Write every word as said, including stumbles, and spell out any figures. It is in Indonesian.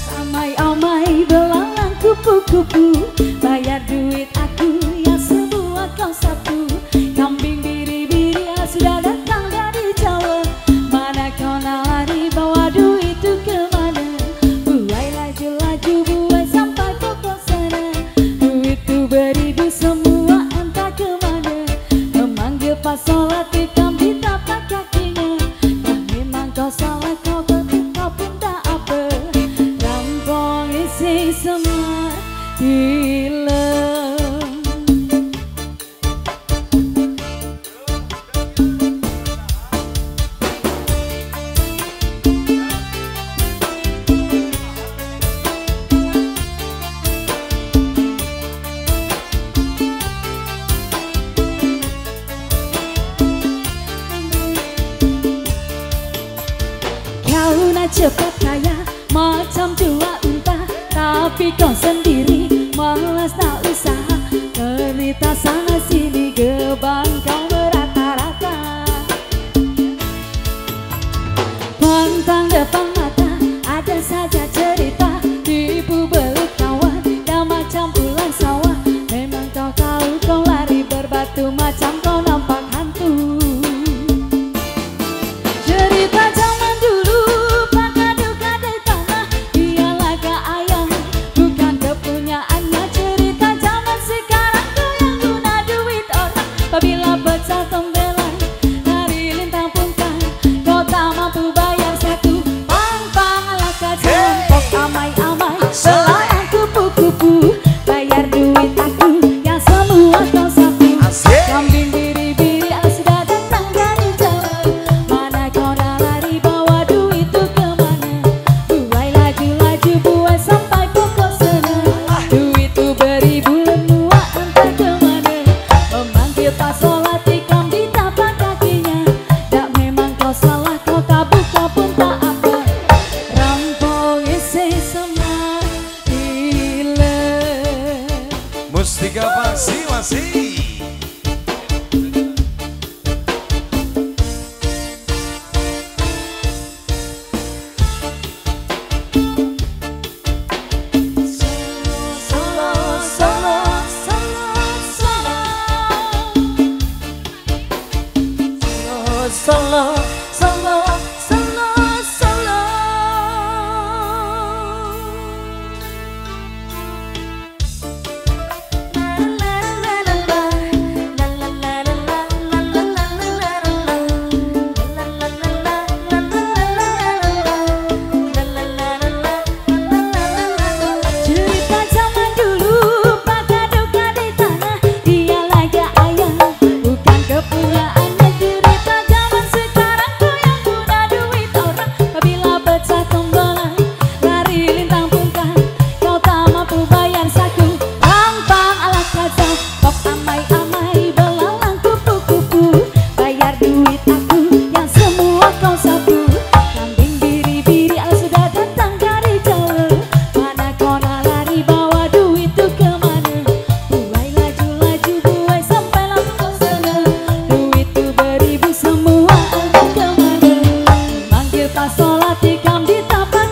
Amai-amai belalang kupu-kupu, bayar duit aku ya semua kau sapu. Kambing biri-biri ya sudah datang dari Jawa, mana kau lari bawa duit itu kemana? Buai laju-laju buai sampai pokok sana, duit itu beribu semua entah kemana. Memanggil pas sholat tikam di tapak kakinya, kan memang kau salah kau betul kau pun tak apa. Rampong isi semua hilang. Kau nak cepat kaya macam dua unta, tapi kau sendiri malas tak usaha. Cerita sana sini gebang kau merata-rata, pantang depan mata ada saja cerita. Tipu belut kawan dan macam ular sawah, memang kau tahu kau lari berbatu macam kau nampak hantu. Cerita zaman dulu pakai duka di tanah, dia laga ayam bukan kepunyaannya. Cerita zaman sekarang kau yang guna duit orang, apabila pecah tembelan dari lintang pungkang kau tak mampu bayar satu. Pang-pang ala kacang pok amai-amai belalang kupu-kupu, bayar duit aku yang semua kau sapu. Kambing biri-biri sudah datang dari Jawa, mana kau dah lari bawa duit itu kemana? Buai laju-laju buai sampai pokok sana, duit itu beribu lemua entah kemana. Memanggil pas sholat tikam di tapak kakinya, dak memang kau salah kau tabuk kau pun tak apa. Rampong isi semua hilang. Mustika Paksi masih. Solo, solo, solo, solo, solo, solo, solo, solo. Cerita zaman dulu pakai duka di tanah, dia laga ayam bukan kepunyaannya. Cerita zaman sekarang kau yang guna duit orang, apabila pecah tombolan lari lintang pungkang kau tak mampu bayar saku. Pang-pang ala kacang pok amai-amai belalang kupu-kupu, bayar duit aku yang semua kau sapu. Kambing biri-biri sudah datang dari Jawa, mana kau nak lari bawa duit itu kemana? Buai laju-laju buai sampai langsung sana, duit itu beribu semua entah kemana. Manggil pas sholat tikam di tapak